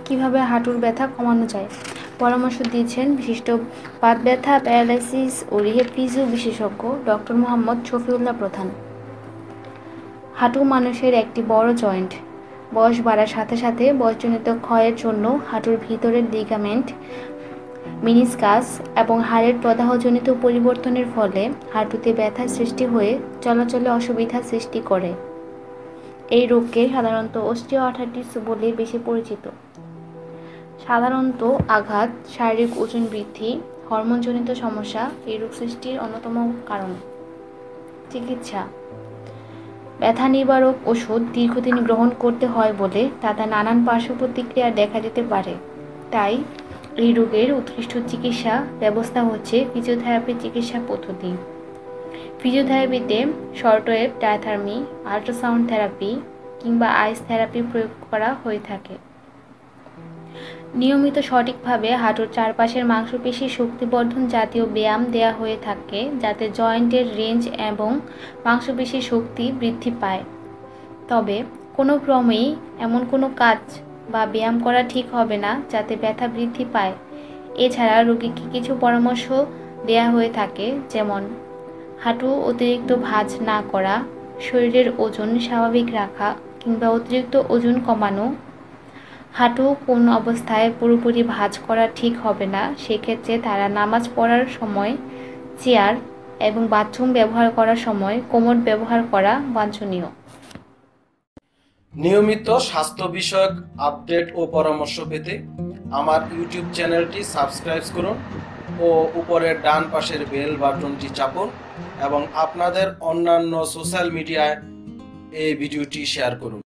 কিভাবে হাঁটুর ব্যথা কমানো যায়। পরামর্শ দিয়েছেন বিশিষ্ট বাত ব্যথা, প্যারালাইসিস ও রিহেব ফিজিও বিশেষজ্ঞ ডক্টর মোহাম্মদ শফিউল্লাহ প্রধান। হাঁটু মানুষের একটি বড় জয়েন্ট। বয়স বাড়ার সাথে সাথে বয়সজনিত ক্ষয়ের জন্য হাঁটুর ভিতরের লিগামেন্ট, মিনিসকাস এবং হাড়ের প্রদাহজনিত পরিবর্তনের ফলে হাঁটুতে ব্যথা সৃষ্টি হয়ে চলাচলে অসুবিধা সৃষ্টি করে। এই রোগকে সাধারণত অস্টিওআর্থ্রাইটিস বলে বেশি পরিচিত। সাধারণত আঘাত, শারীরিক ওজন বৃদ্ধি, হরমোনজনিত সমস্যা এই রোগ সৃষ্টির অন্যতম কারণ। চিকিৎসা: ব্যথা নিবারক ওষুধ দীর্ঘদিন গ্রহণ করতে হয় বলে তাতে নানান পার্শ্ব প্রতিক্রিয়া দেখা দিতে পারে। তাই এই রোগের উৎকৃষ্ট চিকিৎসা ব্যবস্থা হচ্ছে ফিজিওথেরাপি চিকিৎসা পদ্ধতি। ফিজিওথেরাপিতে শর্টওয়েভ ডায়াথার্মি, আল্ট্রাসাউন্ড থেরাপি কিংবা আইস থেরাপি প্রয়োগ করা হয়ে থাকে। নিয়মিত সঠিকভাবে হাঁটুর চারপাশের মাংসপেশি শক্তিবর্ধন জাতীয় ব্যায়াম দেয়া হয়ে থাকে যাতে জয়েন্টের রেঞ্জ এবং মাংসপেশির শক্তি বৃদ্ধি পায়। তবে কোনো ক্রমেই এমন কোনো কাজ বা ব্যায়াম করা ঠিক হবে না যাতে ব্যথা বৃদ্ধি পায়। এছাড়া রোগীকে কিছু পরামর্শ দেয়া হয়ে থাকে, যেমন হাঁটু অতিরিক্ত ভাঁজ না করা, শরীরের ওজন স্বাভাবিক রাখা কিংবা অতিরিক্ত ওজন কমানো। হাঁটু কোন অবস্থায় পুরোপুরি ভাঁজ করা ঠিক হবে না, সেক্ষেত্রে তারা নামাজ পড়ার সময় চেয়ার এবং বাথরুম ব্যবহার করার সময় কোমর ব্যবহার করা বাঞ্ছনীয়। নিয়মিত স্বাস্থ্য বিষয়ক আপডেট ও পরামর্শ পেতে আমার ইউটিউব চ্যানেলটি সাবস্ক্রাইব করুন ও উপরের ডান পাশের বেল বাটনটি চাপুন এবং আপনাদের অন্যান্য সোশ্যাল মিডিয়ায় এই ভিডিওটি শেয়ার করুন।